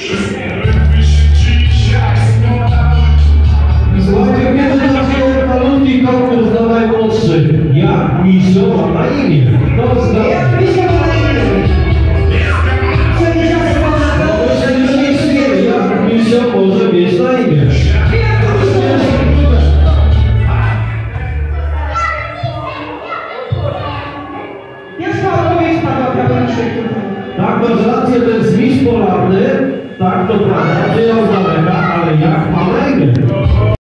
Słuchajcie, kiedy zacznie malutki konkurs dla najmłodszych? Jak Misio ma na imię? Kto zna? Jak Misio ma na imię? Jak Misio może mieć na imię? Tak, masz rację, to jest miś polarny, tak, to prawda, przyjął z daleka, ale jak ma na imię?